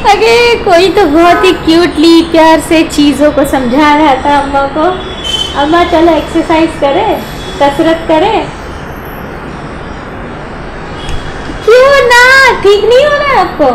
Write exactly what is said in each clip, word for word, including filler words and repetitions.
अगे कोई तो बहुत ही क्यूटली प्यार से चीज़ों को समझा रहा था अम्मा को, अम्मा चलो एक्सरसाइज करें, कसरत करें। क्यों ना, ठीक नहीं हो रहा है आपको?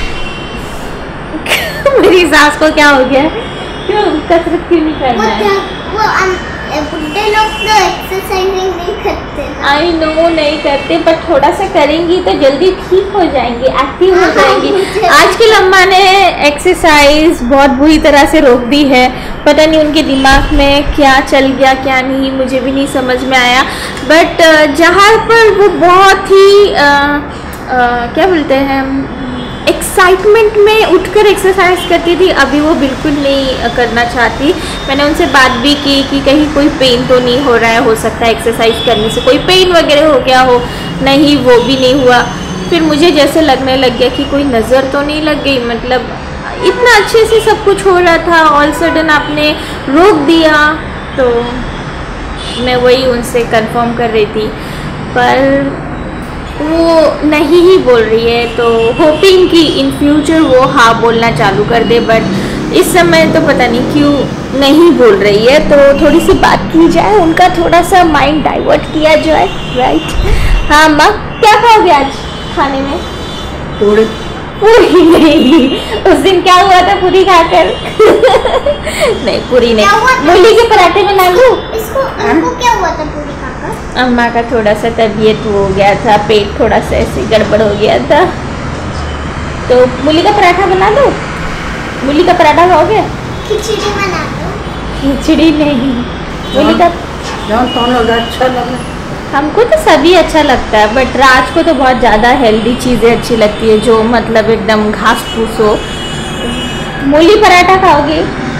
मेरी सास को क्या हो गया? क्यों कसरत क्यों नहीं करना है? वो बुड्ढे लोग तो एक्सरसाइजिंग नहीं करते। आई नो नहीं करते, पर थोड़ा सा करेंगी तो जल्दी ठीक हो जाएंगी, एक्टिव हो जाएंगी। आजकल अम्मा ने एक्सरसाइज बहुत बुरी तरह से रोक दी है, पता नहीं उनके दिमाग में क्या चल गया क्या नहीं, मुझे भी नहीं समझ में आया। बट जहाँ पर वो बहुत ही आ, आ, क्या बोलते हैं, एक्साइटमेंट में उठकर एक्सरसाइज करती थी, अभी वो बिल्कुल नहीं करना चाहती। मैंने उनसे बात भी की कि कहीं कोई पेन तो नहीं हो रहा है, हो सकता है एक्सरसाइज करने से कोई पेन वगैरह हो गया हो, नहीं वो भी नहीं हुआ। फिर मुझे जैसे लगने लग गया कि कोई नज़र तो नहीं लग गई, मतलब इतना अच्छे से सब कुछ हो रहा था, ऑल सडन आपने रोक दिया। तो मैं वही उनसे कंफर्म कर रही थी, पर वो नहीं ही बोल रही है, तो होपिंग कि इन फ्यूचर वो हाँ बोलना चालू कर दे, बट इस समय तो पता नहीं क्यों नहीं बोल रही है। तो थोड़ी सी बात की जाए, उनका थोड़ा सा माइंड डाइवर्ट किया जाए, राइट? हाँ माँ, क्या खाओगे आज खाने में? पूरी। पूरी नहीं, उस दिन क्या हुआ था पूरी खाकर? नहीं पूरी नहीं, मूली के पराठे बना लूं? इसको इनको क्या हुआ था पूरी खाकर? अम्मा का थोड़ा सा तबीयत हो गया था, पेट थोड़ा सा ऐसे गड़बड़ हो गया था, तो मूली का पराठा बना दो। मूली का पराठा खाओगे? खिचड़ी बना दो। खिचड़ी नहीं, मूली का अच्छा लगे। हमको तो सभी अच्छा लगता है, बट राज को तो बहुत ज़्यादा हेल्दी चीज़ें अच्छी लगती है, जो मतलब एकदम घास फूस हो। मूली पराठा खाओगे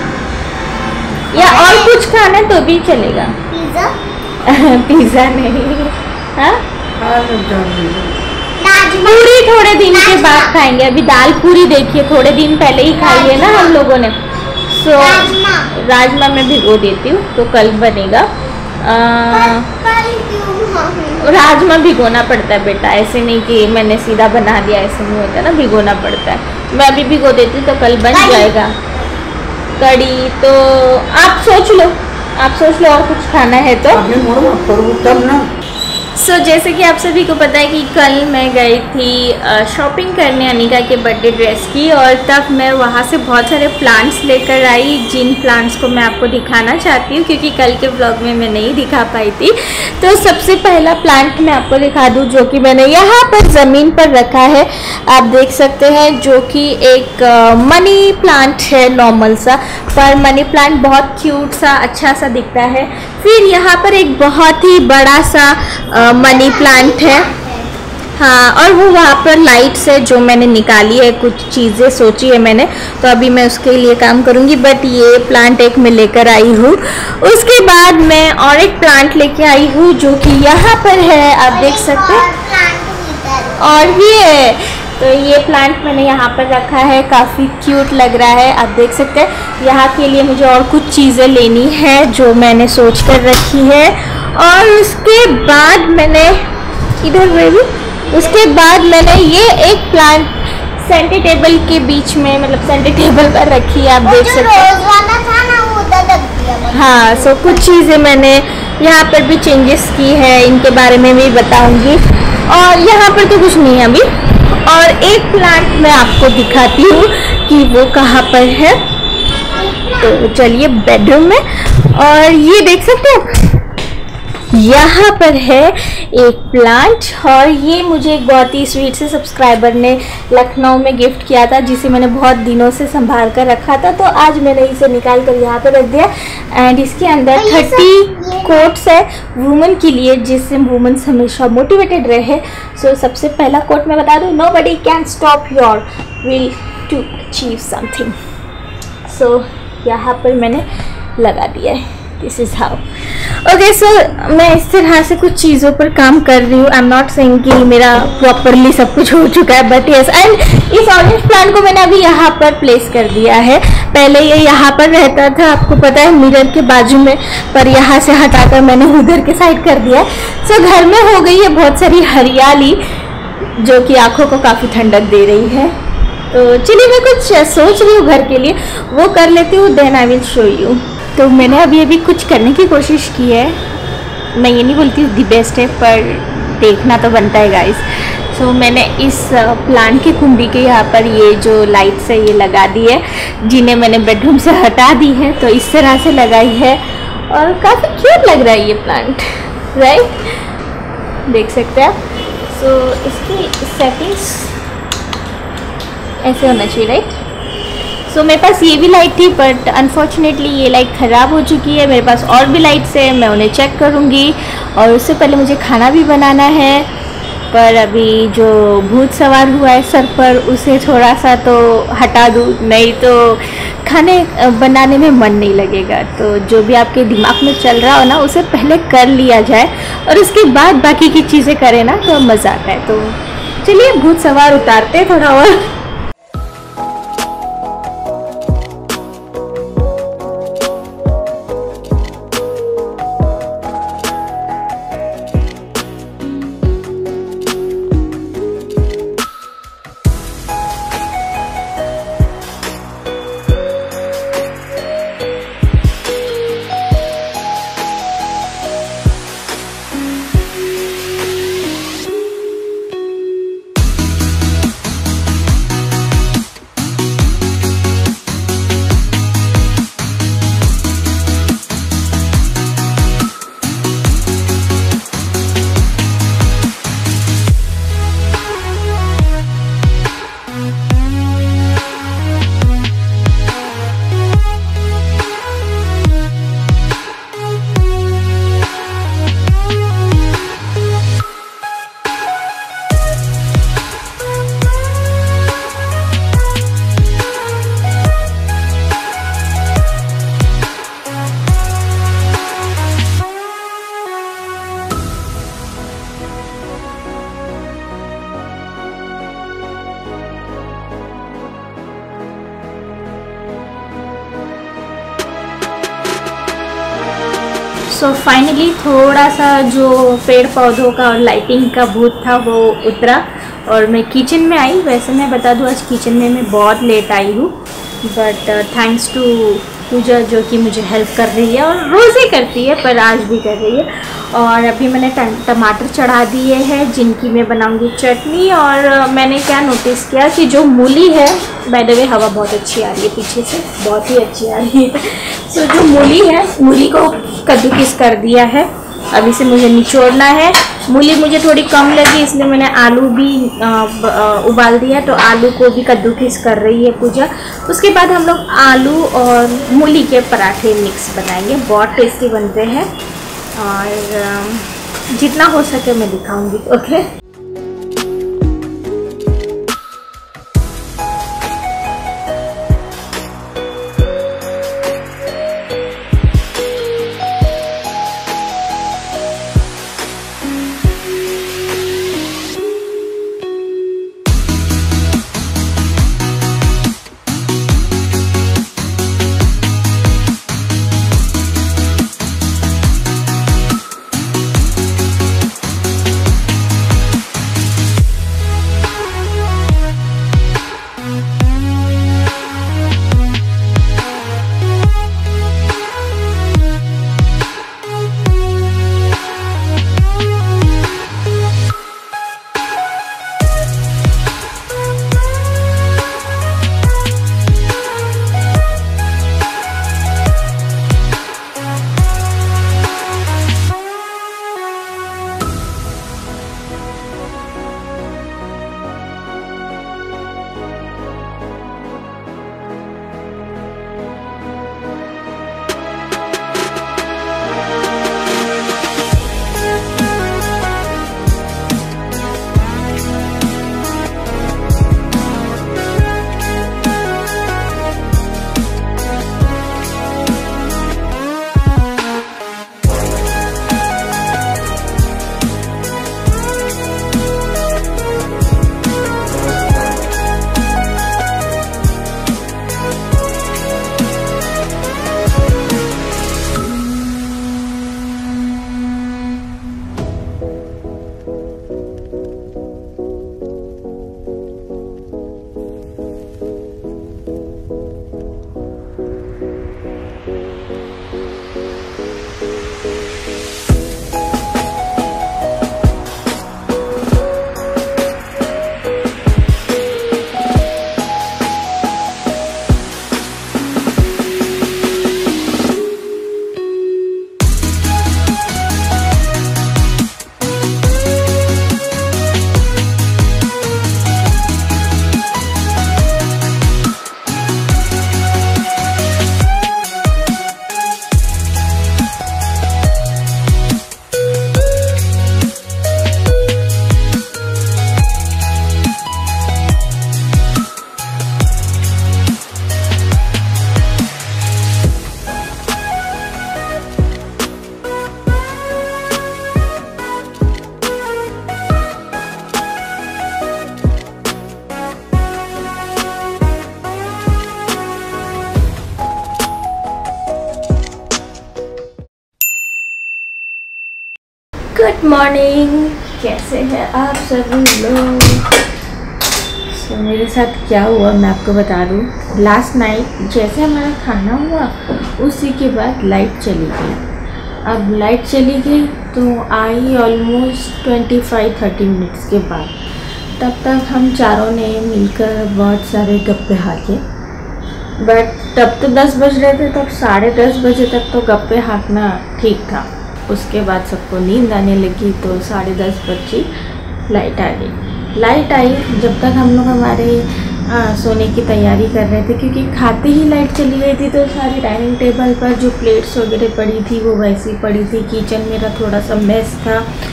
या और कुछ खाना तो भी चलेगा? पिज्जा? पिज्जा नहीं। हाँ, पूरी थोड़े दिन के बाद खाएंगे, अभी दाल पूरी देखिए थोड़े दिन पहले ही खाई है ना हम लोगों ने। सो राजमा राजमा मैं भिगो देती हूँ तो कल बनेगा। आ, राजमा भिगोना पड़ता है बेटा, ऐसे नहीं कि मैंने सीधा बना दिया, ऐसे नहीं होता ना, भिगोना पड़ता है। मैं अभी भिगो देती हूँ तो कल बन जाएगा। कड़ी तो आप सोच लो, आप सोच लो और कुछ खाना है तो। तब ना सो so, जैसे कि आप सभी को पता है कि कल मैं गई थी शॉपिंग करने अनिका के बर्थडे ड्रेस की, और तब मैं वहाँ से बहुत सारे प्लांट्स लेकर आई, जिन प्लांट्स को मैं आपको दिखाना चाहती हूँ क्योंकि कल के व्लॉग में मैं नहीं दिखा पाई थी। तो सबसे पहला प्लांट मैं आपको दिखा दूँ जो कि मैंने यहाँ पर ज़मीन पर रखा है, आप देख सकते हैं, जो कि एक मनी प्लांट है नॉर्मल सा, पर मनी प्लांट बहुत क्यूट सा अच्छा सा दिखता है। फिर यहाँ पर एक बहुत ही बड़ा सा मनी प्लांट है, हाँ, और वो वहाँ पर लाइट्स है जो मैंने निकाली है, कुछ चीज़ें सोची है मैंने, तो अभी मैं उसके लिए काम करूँगी। बट ये प्लांट एक मैं लेकर आई हूँ। उसके बाद मैं और एक प्लांट लेके आई हूँ जो कि यहाँ पर है, आप देख सकते हैं, और भी है। तो ये प्लांट मैंने यहाँ पर रखा है, काफ़ी क्यूट लग रहा है, आप देख सकते हैं। यहाँ के लिए मुझे और कुछ चीज़ें लेनी है जो मैंने सोच कर रखी है। और उसके बाद मैंने इधर भी उसके बाद मैंने ये एक प्लांट सेंटर टेबल के बीच में, मतलब सेंटर टेबल पर रखी है, आप देख सकते हैं। हाँ, सो कुछ चीज़ें मैंने यहाँ पर भी चेंजेस की है, इनके बारे में भी बताऊँगी। और यहाँ पर तो कुछ नहीं है अभी। और एक प्लांट मैं आपको दिखाती हूँ कि वो कहाँ पर है। तो चलिए बेडरूम में, और ये देख सकते हो यहाँ पर है एक प्लांट, और ये मुझे एक बहुत ही स्वीट से सब्सक्राइबर ने लखनऊ में गिफ्ट किया था, जिसे मैंने बहुत दिनों से संभाल कर रखा था। तो आज मैंने इसे निकाल कर यहाँ पर रख दिया। एंड इसके अंदर थर्टी कोट्स है वुमेन के लिए, जिससे वुमेन हमेशा मोटिवेटेड रहे। सो so, सबसे पहला कोट मैं बता दूँ, nobody can stop your will to achieve something. So यहाँ पर मैंने लगा दिया है, this is how. Okay, so मैं इस तरह से कुछ चीज़ों पर काम कर रही हूँ। आई एम नॉट सेइंग कि मेरा प्रॉपरली सब कुछ हो चुका है, बट यस। एंड इस ऑरेंज प्लांट को मैंने अभी यहाँ पर प्लेस कर दिया है। पहले ये यहाँ पर रहता था, आपको पता है, मिरर के बाजू में, पर यहाँ से हटाकर मैंने उधर के साइड कर दिया। सो so, घर में हो गई है बहुत सारी हरियाली, जो कि आँखों को काफ़ी ठंडक दे रही है। तो चलिए मैं कुछ सोच रही हूँ घर के लिए, वो कर लेती हूँ, then I will show you. तो मैंने अभी अभी कुछ करने की कोशिश की है, मैं ये नहीं बोलती हूँ दी बेस्ट है, पर देखना तो बनता है गाइस। सो so, मैंने इस प्लांट की कुंडी के यहाँ पर ये जो लाइट्स है ये लगा दी है, जिन्हें मैंने बेडरूम से हटा दी है, तो इस तरह से लगाई है और काफ़ी क्यूट लग रहा है ये प्लांट, राइट, देख सकते हैं आप। सो so, इसकी सेटिंग्स ऐसे होना चाहिए, राइट। सो so, मेरे पास ये भी लाइट थी, बट अनफॉर्चुनेटली ये लाइट ख़राब हो चुकी है। मेरे पास और भी लाइट्स है, मैं उन्हें चेक करूँगी, और उससे पहले मुझे खाना भी बनाना है। पर अभी जो भूत सवार हुआ है सर पर, उसे थोड़ा सा तो हटा दूँ, नहीं तो खाने बनाने में मन नहीं लगेगा। तो जो भी आपके दिमाग में चल रहा हो ना, उसे पहले कर लिया जाए और उसके बाद बाकी की चीज़ें करें ना, तो मज़ा आता है। तो चलिए भूत सवार उतारते हैं थोड़ा और। सो so, फाइनली थोड़ा सा जो पेड़ पौधों का और लाइटिंग का भूत था वो उतरा, और मैं किचन में आई। वैसे मैं बता दूँ आज किचन में मैं बहुत लेट आई हूँ, बट थैंक्स टू पूजा जो कि मुझे हेल्प कर रही है, और रोज़ ही करती है पर आज भी कर रही है। और अभी मैंने टमाटर चढ़ा दिए हैं जिनकी मैं बनाऊंगी चटनी। और मैंने क्या नोटिस किया कि जो मूली है, बाय द वे हवा बहुत अच्छी आ रही है पीछे से, बहुत ही अच्छी आ रही है। सो so, जो मूली है, मूली को कद्दूकस कर दिया है, अभी से मुझे निचोड़ना है। मूली मुझे थोड़ी कम लगी, इसलिए मैंने आलू भी आ, आ, उबाल दिया, तो आलू को भी कद्दूकस कर रही है पूजा। उसके बाद हम लोग आलू और मूली के पराठे मिक्स बनाएंगे, बहुत टेस्टी बनते हैं, और जितना हो सके मैं दिखाऊंगी, ओके। गुड मॉर्निंग, कैसे हैं आप सभी लोग। so, मेरे साथ क्या हुआ मैं आपको बता दूँ। लास्ट नाइट जैसे हमारा खाना हुआ उसी के बाद लाइट चली गई। अब लाइट चली गई तो I almost twenty five thirty minutes के बाद। तब तक हम चारों ने मिलकर बहुत सारे गप्पे हाँके, बट तब तो दस बज रहे थे, तब साढ़े दस बजे तक तो गप्पे हाँकना ठीक था। उसके बाद सबको नींद आने लगी तो साढ़े दस बजे लाइट आ गई। लाइट आई जब तक हम लोग हमारे आ, सोने की तैयारी कर रहे थे, क्योंकि खाते ही लाइट चली गई थी तो सारी डाइनिंग टेबल पर जो प्लेट्स वगैरह पड़ी थी वो वैसी पड़ी थी। किचन मेरा थोड़ा सा मेस था।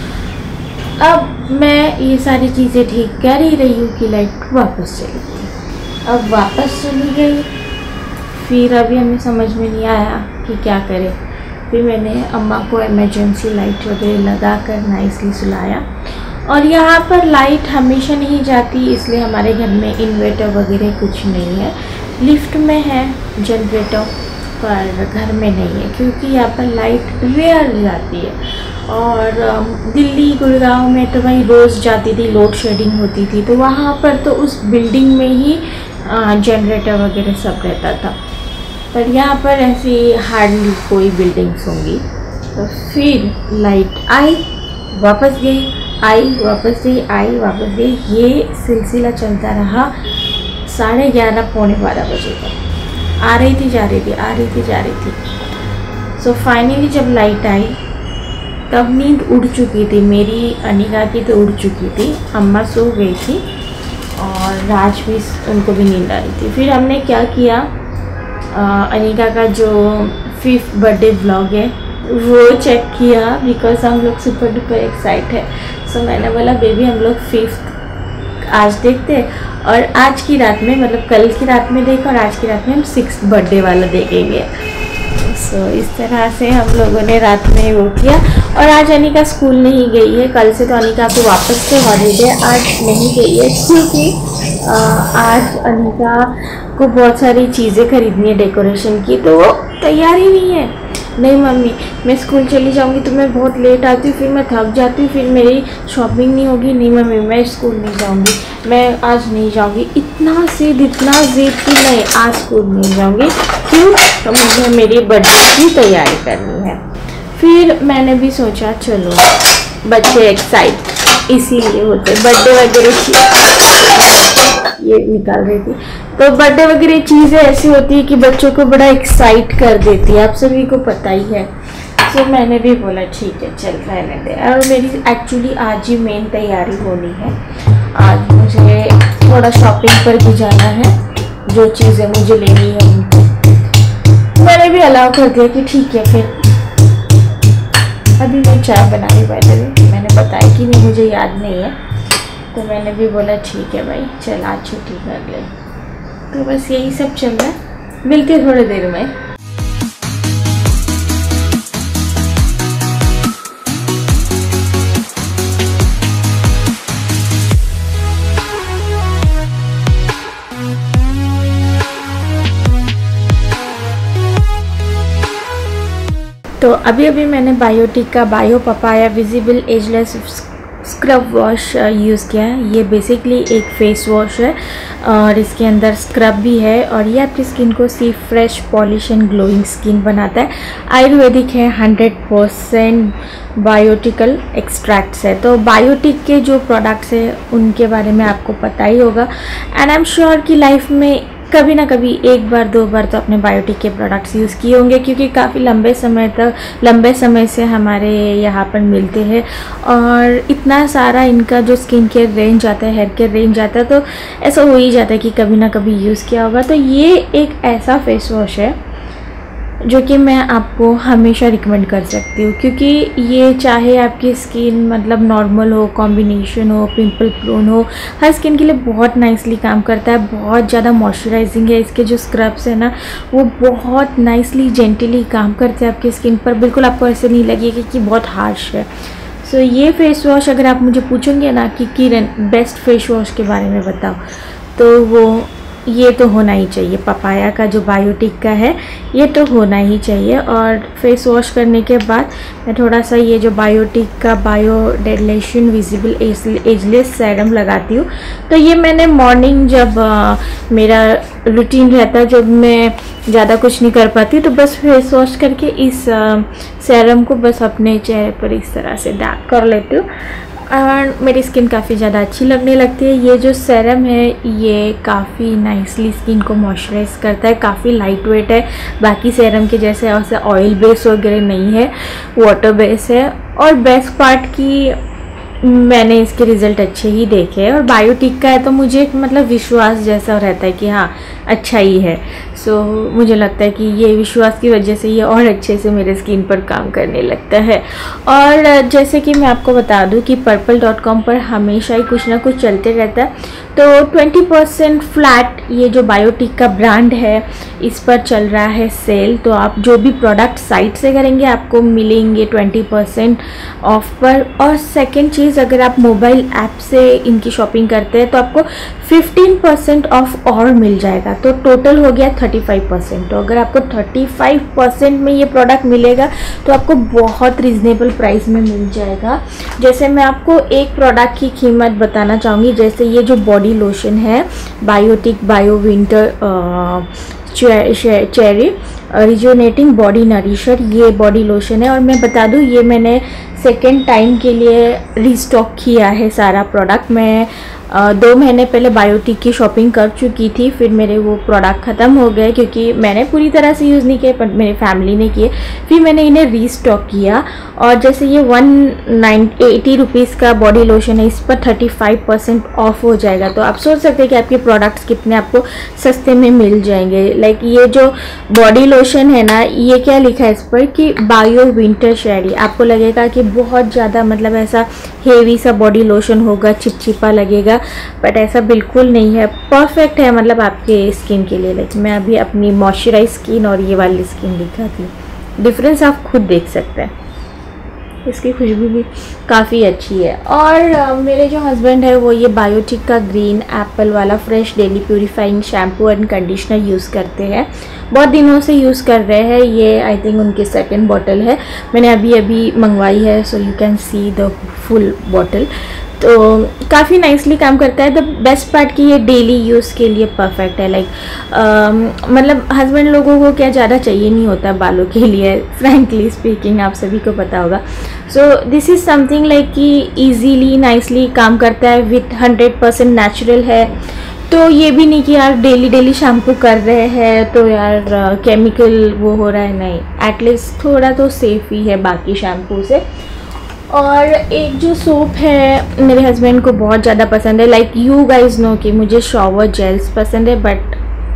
अब मैं ये सारी चीज़ें ठीक कर ही रही हूँ कि लाइट वापस चली गई। अब वापस चली गई, फिर अभी हमें समझ में नहीं आया कि क्या करें। फिर मैंने अम्मा को इमरजेंसी लाइट वगैरह लगा कर नाइसली सुलाया। और यहाँ पर लाइट हमेशा नहीं जाती, इसलिए हमारे घर में इन्वर्टर वगैरह कुछ नहीं है। लिफ्ट में है जनरेटर, पर घर में नहीं है, क्योंकि यहाँ पर लाइट रेयर जाती है। और दिल्ली गुड़गांव में तो वहीं रोज़ जाती थी, लोड शेडिंग होती थी, तो वहाँ पर तो उस बिल्डिंग में ही जनरेटर वगैरह सब रहता था। पर यहाँ पर ऐसी हार्डली कोई बिल्डिंग्स होंगी। तो फिर लाइट आई वापस गई, आई वापस गई, आई वापस गई। ये सिलसिला चलता रहा साढ़े ग्यारह पौने बारह बजे तक। आ रही थी जा रही थी, आ रही थी जा रही थी। सो फाइनली जब लाइट आई तब नींद उड़ चुकी थी मेरी, अनिका की तो उड़ चुकी थी। अम्मा सो गई थी और राज भी, उनको भी नींद आ रही थी। फिर हमने क्या किया, अनिका का जो फिफ्थ बर्थडे व्लॉग है वो चेक किया, बिकॉज हम लोग सुपर डुपर एक्साइट है। सो मैंने बोला बेबी हम लोग फिफ्थ आज देखते और आज की रात में, मतलब कल की रात में देख और आज की रात में हम सिक्स्थ बर्थडे वाला देखेंगे। सो so, इस तरह से हम लोगों ने रात में वो किया। और आज अनिका स्कूल नहीं गई है, कल से तो अनिका को वापस से हॉलीडे, आज नहीं गई है क्योंकि आज अनिका को बहुत सारी चीज़ें खरीदनी है डेकोरेशन की, तो वो तैयार ही नहीं है। नहीं मम्मी मैं स्कूल चली जाऊंगी तो मैं बहुत लेट आती हूँ, फिर मैं थक जाती हूँ, फिर मेरी शॉपिंग नहीं होगी। नहीं मम्मी मैं स्कूल नहीं जाऊंगी, मैं आज नहीं जाऊंगी। इतना जिद इतना जिद कि नहीं आज स्कूल नहीं जाऊंगी। क्यों? तो मुझे मेरी बर्थडे की तैयारी करनी है। फिर मैंने भी सोचा चलो बच्चे एक्साइट इसीलिए होते, बर्थडे वगैरह ये निकाल रही थी, तो बर्थडे वगैरह चीज़ें ऐसी होती है कि बच्चों को बड़ा एक्साइट कर देती है, आप सभी को पता ही है। तो मैंने भी बोला ठीक है चल रहने दे। और मेरी एक्चुअली आज ही मेन तैयारी होनी है। आज मुझे थोड़ा शॉपिंग पर भी जाना है, जो चीज़ें मुझे लेनी है उनको मैंने भी अलाउ कर दिया कि ठीक है। फिर अभी मैं चाय बना रही बैठे, मैंने बताया कि नहीं मुझे याद नहीं है, तो मैंने भी बोला ठीक है भाई चल आज छुट्टी कर ले। तो बस यही सब चल रहा है, मिलते थोड़ी देर में। तो अभी अभी मैंने बायोटिक का bio papaya visible ageless scrub wash use किया है। ये बेसिकली एक फेस वॉश है और इसके अंदर स्क्रब भी है और ये आपकी स्किन को सिर्फ fresh polish and glowing skin बनाता है। आयुर्वेदिक है, हंड्रेड परसेंट बायोटिकल एक्सट्रैक्ट्स है। तो बायोटिक के जो प्रोडक्ट्स हैं उनके बारे में आपको पता ही होगा एंड आई एम श्योर कि लाइफ में कभी ना कभी एक बार दो बार तो अपने बायोटिक के प्रोडक्ट्स यूज़ किए होंगे, क्योंकि काफ़ी लंबे समय तक लंबे समय से हमारे यहाँ पर मिलते हैं और इतना सारा इनका जो स्किन केयर रेंज आता है, हेयर केयर रेंज आता है, तो ऐसा हो ही जाता है कि कभी ना कभी यूज़ किया होगा। तो ये एक ऐसा फेस वॉश है जो कि मैं आपको हमेशा रिकमेंड कर सकती हूँ, क्योंकि ये चाहे आपकी स्किन मतलब नॉर्मल हो, कॉम्बिनेशन हो, पिंपल प्रोन हो, हर स्किन के लिए बहुत नाइसली काम करता है। बहुत ज़्यादा मॉइस्चराइजिंग है, इसके जो स्क्रब्स है ना वो बहुत नाइसली जेंटली काम करते हैं आपकी स्किन पर। बिल्कुल आपको ऐसे नहीं लगेगा कि बहुत हार्श है। सो so, ये फेस वॉश अगर आप मुझे पूछेंगे ना कि किरण बेस्ट फेस वॉश के बारे में बताओ, तो वो ये तो होना ही चाहिए, पपाया का जो बायोटिक का है ये तो होना ही चाहिए। और फेस वॉश करने के बाद मैं थोड़ा सा ये जो बायोटिक का बायो डिलेशन विजिबल एजलेस सीरम लगाती हूँ। तो ये मैंने मॉर्निंग जब आ, मेरा रूटीन रहता है, जब मैं ज़्यादा कुछ नहीं कर पाती, तो बस फेस वॉश करके इस सीरम को बस अपने चेहरे पर इस तरह से डैप कर लेती हूँ और मेरी स्किन काफ़ी ज़्यादा अच्छी लगने लगती है। ये जो सीरम है ये काफ़ी नाइसली स्किन को मॉइस्चराइज करता है, काफ़ी लाइट वेट है, बाकी सीरम के जैसे ऐसे ऑयल बेस वगैरह नहीं है, वाटर बेस है। और बेस्ट पार्ट की मैंने इसके रिज़ल्ट अच्छे ही देखे हैं, और बायोटिक का है तो मुझे मतलब विश्वास जैसा रहता है कि हाँ अच्छा ही है। सो so, मुझे लगता है कि ये विश्वास की वजह से ये और अच्छे से मेरे स्किन पर काम करने लगता है। और जैसे कि मैं आपको बता दूं कि पर्पल डॉट कॉम पर हमेशा ही कुछ ना कुछ चलते रहता है, तो ट्वेंटी परसेंट फ्लैट ये जो बायोटिक का ब्रांड है इस पर चल रहा है सेल। तो आप जो भी प्रोडक्ट साइट से करेंगे आपको मिलेंगे ट्वेंटी परसेंट ऑफ पर। और सेकेंड चीज़, अगर आप मोबाइल ऐप से इनकी शॉपिंग करते हैं तो आपको फिफ्टीन परसेंट ऑफ और मिल जाएगा, तो टोटल हो गया थर्टी फाइव परसेंट। तो अगर आपको थर्टी फाइव परसेंट में ये प्रोडक्ट मिलेगा तो आपको बहुत रिजनेबल प्राइस में मिल जाएगा। जैसे मैं आपको एक प्रोडक्ट की कीमत बताना चाहूँगी, जैसे ये जो बॉडी लोशन है Biotique bio winter cherry rejuvenating body nourisher, ये बॉडी लोशन है। और मैं बता दूँ ये मैंने सेकेंड टाइम के लिए रीस्टॉक किया है सारा प्रोडक्ट। मैं आ, दो महीने पहले बायोटिक की शॉपिंग कर चुकी थी, फिर मेरे वो प्रोडक्ट ख़त्म हो गए क्योंकि मैंने पूरी तरह से यूज़ नहीं किए पर मेरी फैमिली ने किए, फिर मैंने इन्हें रीस्टॉक किया। और जैसे ये वन नाइन एटी रुपीज़ का बॉडी लोशन है, इस पर थर्टी फाइव परसेंट ऑफ हो जाएगा। तो आप सोच सकते हैं कि आपके प्रोडक्ट्स कितने आपको सस्ते में मिल जाएंगे। लाइक ये जो बॉडी लोशन है ना, ये क्या लिखा है इस पर कि बायो विंटर शेरी। आपको लगेगा कि बहुत ज़्यादा मतलब ऐसा हेवी सा बॉडी लोशन होगा, चिपचिपा लगेगा, बट ऐसा बिल्कुल नहीं है, परफेक्ट है मतलब आपके स्किन के लिए। लाइक मैं अभी अपनी मॉइस्चराइज स्किन और ये वाली स्किन दिखाती हूँ, डिफरेंस आप खुद देख सकते हैं। इसकी खुशबू भी काफ़ी अच्छी है। और uh, मेरे जो हस्बैंड है वो ये बायोटिक का ग्रीन एप्पल वाला fresh daily purifying shampoo and conditioner use करते हैं, बहुत दिनों से यूज़ कर रहे हैं। ये आई थिंक उनकी सेकंड बॉटल है, मैंने अभी अभी मंगवाई है, so you can see the full bottle. तो काफ़ी नाइसली काम करता है। द बेस्ट पार्ट की ये डेली यूज़ के लिए परफेक्ट है। लाइक like, मतलब हस्बैंड लोगों को क्या ज़्यादा चाहिए नहीं होता बालों के लिए, फ्रैंकली स्पीकिंग, आप सभी को पता होगा। So this is something like कि ईजीली नाइसली काम करता है, विथ हंड्रेड परसेंट नेचुरल है। तो ये भी नहीं कि यार डेली डेली शैम्पू कर रहे हैं तो यार केमिकल uh, वो हो रहा है, नहीं, एटलीस्ट थोड़ा तो सेफ ही है बाकी शैम्पू से। और एक जो सोप है मेरे हस्बैंड को बहुत ज़्यादा पसंद है। लाइक यू गाइज नो कि मुझे शॉवर जेल्स पसंद है, बट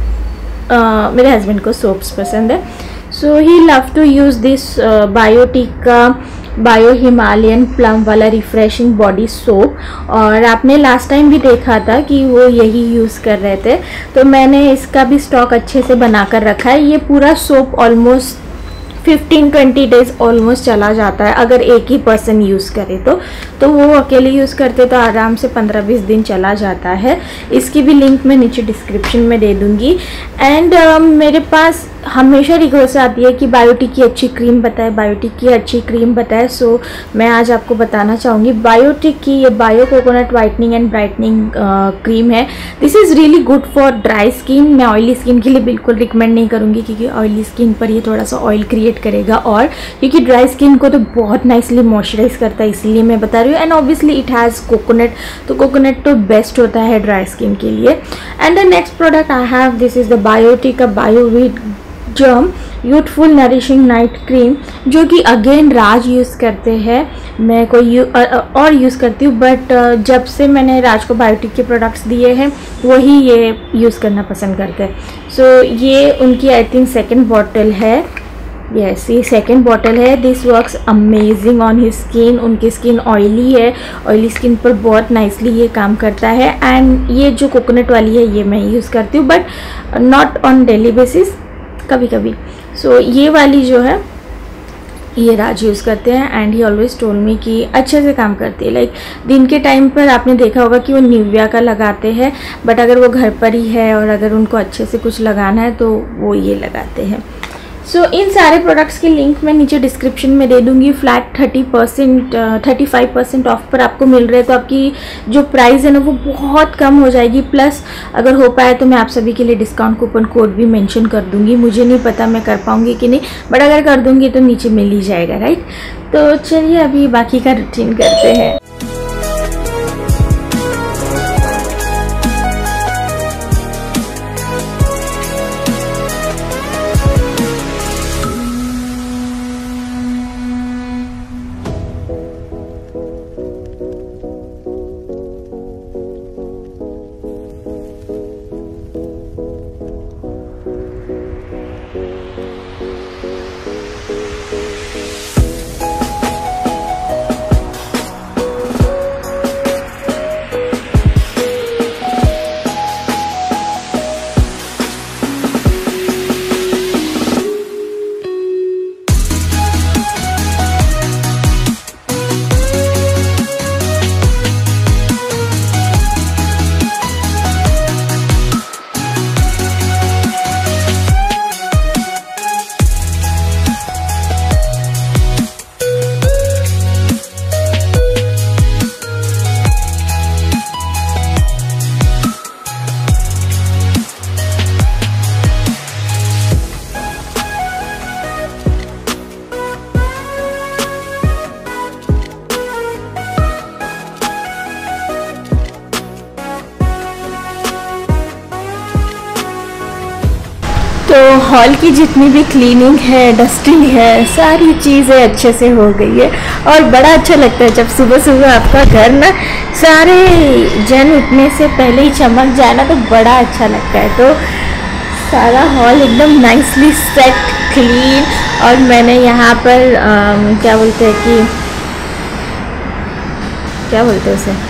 uh, मेरे हस्बैंड को सोप्स पसंद है। So he love to use this Biotique का बायो हिमालयन प्लम वाला रिफ्रेशिंग बॉडी सोप। और आपने लास्ट टाइम भी देखा था कि वो यही यूज़ कर रहे थे, तो मैंने इसका भी स्टॉक अच्छे से बना कर रखा है। ये पूरा soap almost fifteen twenty days almost चला जाता है अगर एक ही पर्सन यूज़ करे तो तो वो अकेले यूज़ करते तो आराम से पंद्रह बीस दिन चला जाता है। इसकी भी लिंक मैं नीचे डिस्क्रिप्शन में दे दूँगी। एंड uh, मेरे पास हमेशा रिक्वेस्ट आती है कि बायोटिक की अच्छी क्रीम बताए, बायोटिक की अच्छी क्रीम बताए। सो so, मैं आज आपको बताना चाहूँगी बायोटिक की ये bio coconut whitening and brightening cream है। This is really good for dry skin. मैं ऑयली स्किन के लिए बिल्कुल रिकमेंड नहीं करूँगी क्योंकि ऑयली स्किन पर ये थोड़ा सा ऑयल क्रिएट करेगा, और क्योंकि ड्राई स्किन को तो बहुत नाइसली मॉइस्चराइज करता है, इसलिए मैं बता रही हूँ। And obviously it has coconut, तो कोकोनट तो बेस्ट होता है ड्राई स्किन के लिए। And the next product I have, this is the Biotique का bio wheat germ youthful nourishing night cream, जो कि अगेन राज यूज़ करते हैं, मैं कोई यू, और यूज़ करती हूँ, बट जब से मैंने राज को बायोटिक के प्रोडक्ट्स दिए हैं वही ये यूज़ करना पसंद करते हैं। सो so, ये उनकी आई थिंक सेकेंड बॉटल है, यस ये सेकेंड बॉटल है। This works amazing on his skin. उनकी स्किन ऑयली है, ऑयली स्किन पर बहुत नाइसली ये काम करता है। एंड ये जो कोकोनट वाली है ये मैं यूज़ करती हूँ, but not on daily basis, कभी कभी। सो so, ये वाली जो है ये राज यूज़ करते हैं and he always told me कि अच्छे से काम करती है। लाइक दिन के टाइम पर आपने देखा होगा कि वो निविया का लगाते हैं, बट अगर वो घर पर ही है और अगर उनको अच्छे से कुछ लगाना है तो वो ये लगाते हैं। सो so, इन सारे प्रोडक्ट्स की लिंक मैं नीचे डिस्क्रिप्शन में दे दूँगी। Flat thirty percent thirty five percent off पर आपको मिल रहे, तो आपकी जो प्राइस है ना वो बहुत कम हो जाएगी। प्लस अगर हो पाए तो मैं आप सभी के लिए डिस्काउंट कूपन कोड भी मेंशन कर दूँगी। मुझे नहीं पता मैं कर पाऊँगी कि नहीं, बट अगर कर दूँगी तो नीचे मिल ही जाएगा, राइट। तो चलिए अभी बाकी का रूटीन करते हैं। तो हॉल की जितनी भी क्लीनिंग है, डस्टिंग है, सारी चीज़ें अच्छे से हो गई है और बड़ा अच्छा लगता है जब सुबह सुबह आपका घर ना सारे जन उठने से पहले ही चमक जाए ना, तो बड़ा अच्छा लगता है। तो सारा हॉल एकदम नाइसली सेट, क्लीन, और मैंने यहाँ पर आम, क्या बोलते हैं कि क्या बोलते हैं उसे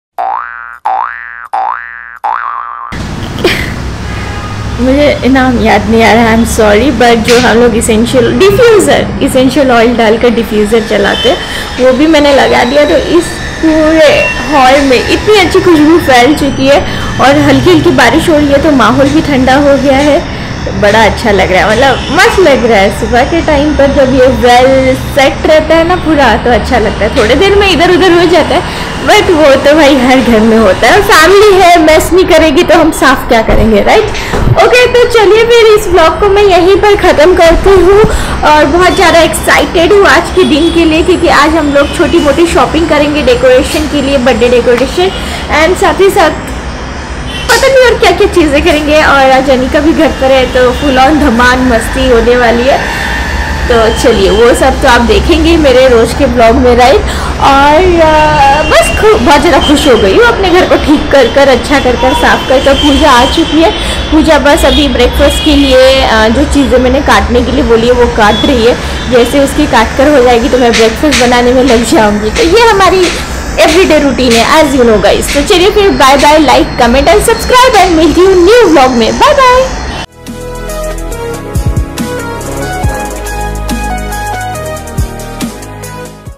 मुझे नाम याद नहीं आ रहा, आई एम सॉरी, बट जो हम लोग इसेंशियल डिफ्यूज़र इसेंशियल ऑयल डालकर डिफ्यूज़र चलाते हैं वो भी मैंने लगा दिया। तो इस पूरे हॉल में इतनी अच्छी खुशबू फैल चुकी है और हल्की हल्की बारिश हो रही है, तो माहौल भी ठंडा हो गया है। तो बड़ा अच्छा लग रहा है, मतलब मस्त लग रहा है। सुबह के टाइम पर जब ये वेल सेट रहता है ना पूरा, तो अच्छा लगता है। थोड़ी देर में इधर उधर हो जाता है, बट वो तो भाई हर घर में होता है। फैमिली है, मैस नहीं करेगी तो हम साफ क्या करेंगे, राइट। ओके, तो चलिए फिर इस ब्लॉग को मैं यहीं पर ख़त्म करती हूँ और बहुत ज़्यादा एक्साइटेड हूँ आज के दिन के लिए, क्योंकि आज हम लोग छोटी मोटी शॉपिंग करेंगे डेकोरेशन के लिए, बर्थडे डेकोरेशन, एंड साथ ही साथ पता नहीं और क्या क्या चीज़ें करेंगे। और आज अनिका भी घर पर है तो फुल ऑन धमाल मस्ती होने वाली है। तो चलिए वो सब तो आप देखेंगे मेरे रोज़ के ब्लॉग में, राइट। और आ, बस बहुत ज़्यादा खुश हो गई हूँ अपने घर को ठीक कर कर अच्छा कर कर साफ कर। तो पूजा आ चुकी है, पूजा बस अभी ब्रेकफास्ट के लिए आ, जो चीज़ें मैंने काटने के लिए बोली है वो काट रही है। जैसे उसकी काट कर हो जाएगी तो मैं ब्रेकफास्ट बनाने में लग जाऊँगी। तो ये हमारी एवरीडे रूटीन है, एज यू नो गाइस। तो चलिए फिर bye bye, like comment and subscribe, and मिलती हूँ न्यू व्लॉग में। Bye bye.